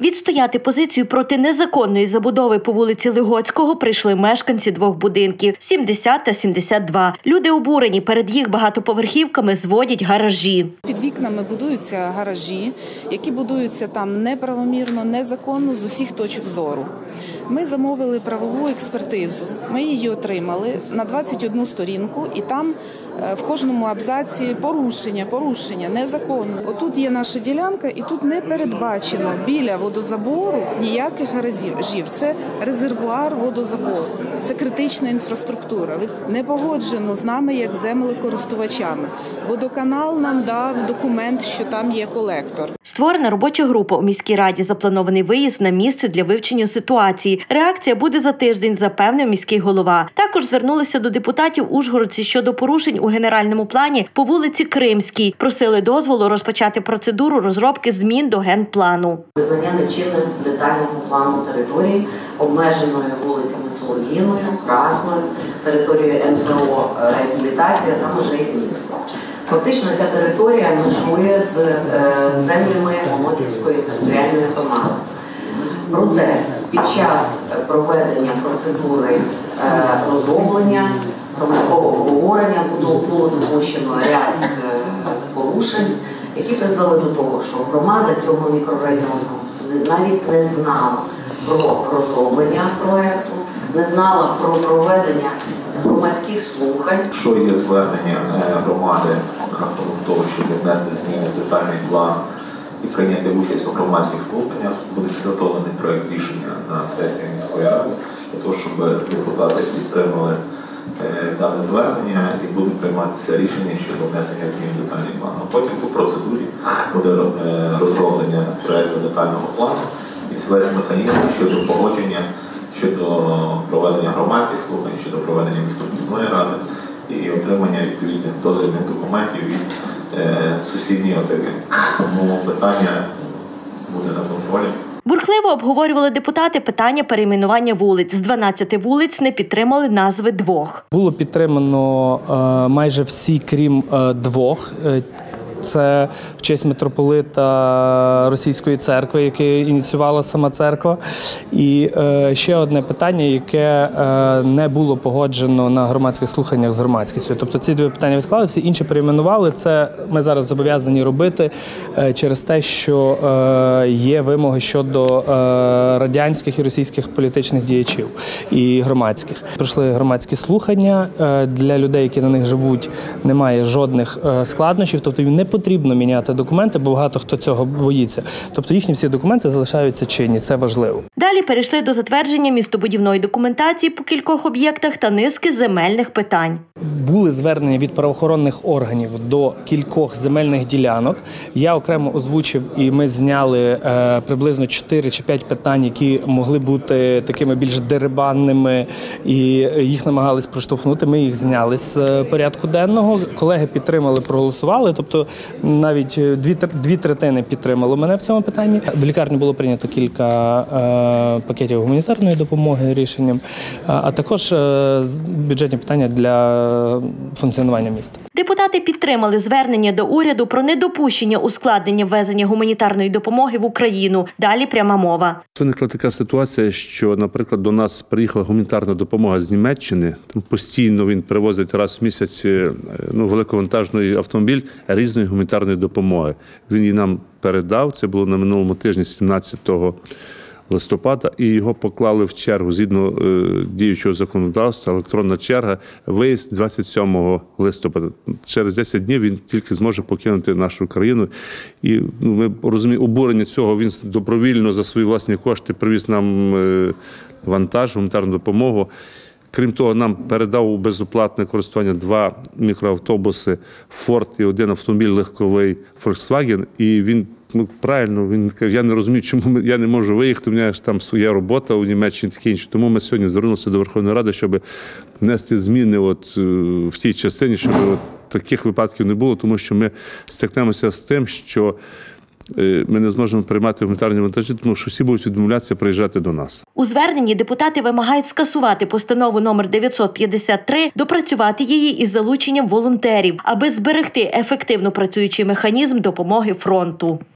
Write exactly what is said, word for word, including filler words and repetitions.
Відстояти позицію проти незаконної забудови по вулиці Лигоцького прийшли мешканці двох будинків – сімдесят та сімдесят два. Люди обурені, перед їх багатоповерхівками зводять гаражі. Під вікнами будуються гаражі, які будуються там неправомірно, незаконно з усіх точок зору. Ми замовили правову експертизу, ми її отримали на двадцять одну сторінку, і там в кожному абзаці порушення, порушення, незаконно. Отут є наша ділянка, і тут не передбачено біля водозабору ніяких гаражів. Це резервуар водозабору, це критична інфраструктура. Не погоджено з нами як землекористувачами. Водоканал нам дав документ, що там є колектор. Створена робоча група у міській раді, запланований виїзд на місце для вивчення ситуації. Реакція буде за тиждень, запевнив міський голова. Також звернулися до депутатів ужгородці щодо порушень у генеральному плані по вулиці Кримській. Просили дозволу розпочати процедуру розробки змін до генплану. Визнання нечинним детального плану території, обмеженою вулицями Солов'їною, Красною, територією ен пе о «Реабілітація» та межею міста. Фактично ця територія межує з е, землями Омотівської територіальної громади. Проте під час проведення процедури е, розроблення, громадського обговорення було, було допущено ряд е, порушень, які призвели до того, що громада цього мікрорайону навіть не знала про розроблення проєкту, не знала про проведення громадських слухань. Що є звернення громади на рахунок того, щоб внести зміни в детальний план і прийняти участь у громадських слуханнях, буде підготовлений проєкт рішення на сесії міської ради, для того, щоб депутати підтримали дане звернення і буде прийматися рішення щодо внесення змін в детальний план. А потім по процедурі буде розроблення проєкту детального плану і весь механізм щодо погодження, щодо проведення громадських слухань, щодо проведення містобудівної ради і отримання відповідних дозвільних документів від е, сусідньої ОТГ. Тому питання буде на контролі. Бурхливо обговорювали депутати питання перейменування вулиць. З дванадцяти вулиць не підтримали назви двох. Було підтримано е, майже всі, крім е, двох. Це в честь митрополита Російської церкви, яке ініціювала сама церква. І е, ще одне питання, яке е, не було погоджено на громадських слуханнях з громадськістю. Тобто ці дві питання відклали, всі інші перейменували. Це ми зараз зобов'язані робити е, через те, що е, є вимоги щодо е, радянських і російських політичних діячів і громадських. Пройшли громадські слухання. Е, для людей, які на них живуть, немає жодних е, складнощів. Тобто їм не потрібно міняти документи, бо багато хто цього боїться. Тобто їхні всі документи залишаються чинні, це важливо. Далі перейшли до затвердження містобудівної документації по кількох об'єктах та низки земельних питань. Були звернення від правоохоронних органів до кількох земельних ділянок. Я окремо озвучив, і ми зняли е, приблизно чотири чи п'ять питань, які могли бути такими більш дерибанними, і їх намагались проштовхнути. Ми їх зняли з порядку денного. Колеги підтримали, проголосували, тобто навіть дві, дві третини підтримало мене в цьому питанні. В лікарні було прийнято кілька е, пакетів гуманітарної допомоги рішенням, а, а також е, бюджетні питання для функціонування міста. Депутати підтримали звернення до уряду про недопущення ускладнення ввезення гуманітарної допомоги в Україну. Далі пряма мова. Виникла така ситуація, що, наприклад, до нас приїхала гуманітарна допомога з Німеччини. Там постійно він привозить раз в місяць ну, великовантажний автомобіль різної гуманітарної допомоги. Він її нам передав, це було на минулому тижні, сімнадцятого листопада, і його поклали в чергу згідно е, діючого законодавства, електронна черга, виїзд двадцять сьомого листопада. Через десять днів він тільки зможе покинути нашу країну. І ну, ми розуміємо, обурення цього, він добровільно за свої власні кошти привіз нам е, вантаж, гуманітарну допомогу. Крім того, нам передав у безоплатне користування два мікроавтобуси Ford і один автомобіль легковий Volkswagen. І він, ну, правильно, він каже, я не розумію, чому я не можу виїхати, у мене ж там своя робота у Німеччині, таке інше. Тому ми сьогодні звернулися до Верховної Ради, щоб внести зміни от, в тій частині, щоб от таких випадків не було, тому що ми стикнемося з тим, що ми не зможемо приймати гуманітарні вантажі, тому що всі будуть відмовлятися приїжджати до нас. У зверненні депутати вимагають скасувати постанову номер дев'ятсот п'ятдесят три, допрацювати її із залученням волонтерів, аби зберегти ефективно працюючий механізм допомоги фронту.